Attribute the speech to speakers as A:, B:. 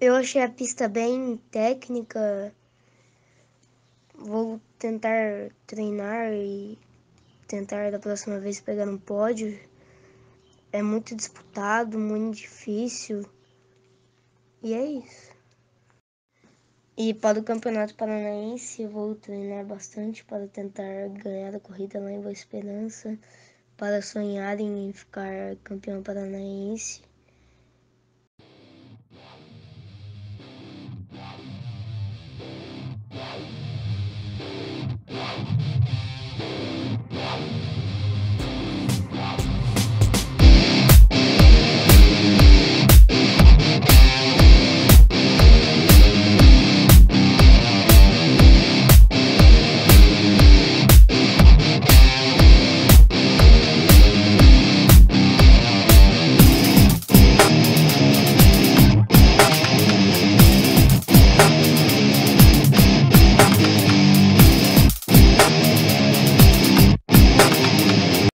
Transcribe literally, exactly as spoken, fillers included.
A: Eu achei a pista bem técnica. Vou tentar treinar e tentar da próxima vez pegar um pódio. É muito disputado, muito difícil. E é isso. E para o Campeonato Paranaense eu vou treinar bastante para tentar ganhar a corrida lá em Boa Esperança, para sonhar em ficar campeão paranaense.